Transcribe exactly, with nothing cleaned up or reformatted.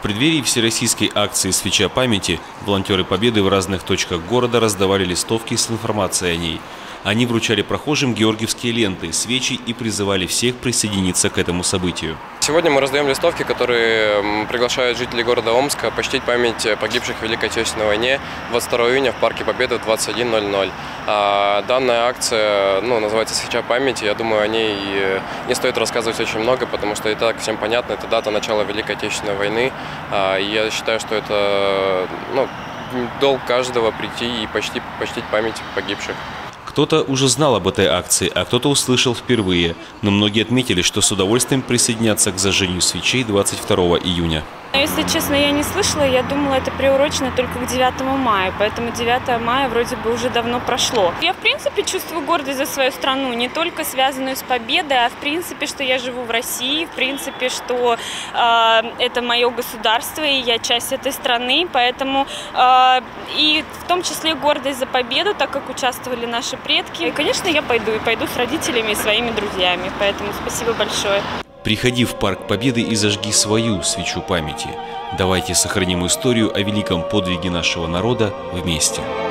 преддверии всероссийской акции «Свеча памяти» волонтеры Победы в разных точках города раздавали листовки с информацией о ней. Они вручали прохожим георгиевские ленты, свечи и призывали всех присоединиться к этому событию. Сегодня мы раздаем листовки, которые приглашают жителей города Омска почтить память погибших в Великой Отечественной войне двадцать второго июня в парке Победы в двадцать один ноль ноль. Данная акция ну, называется «Свеча памяти». Я думаю, о ней не стоит рассказывать очень много, потому что и так всем понятно, это дата начала Великой Отечественной войны. И я считаю, что это ну, долг каждого прийти и почтить, почтить память погибших. Кто-то уже знал об этой акции, а кто-то услышал впервые. Но многие отметили, что с удовольствием присоединятся к зажжению свечей двадцать второго июня. Если честно, я не слышала, я думала, это приурочено только к девятому мая, поэтому девятое мая вроде бы уже давно прошло. Я, в принципе, чувствую гордость за свою страну, не только связанную с победой, а в принципе, что я живу в России, в принципе, что э, это мое государство, и я часть этой страны, поэтому э, и в том числе гордость за победу, так как участвовали наши предки. И, конечно, я пойду, и пойду с родителями и своими друзьями, поэтому спасибо большое. Приходи в Парк Победы и зажги свою свечу памяти. Давайте сохраним историю о великом подвиге нашего народа вместе.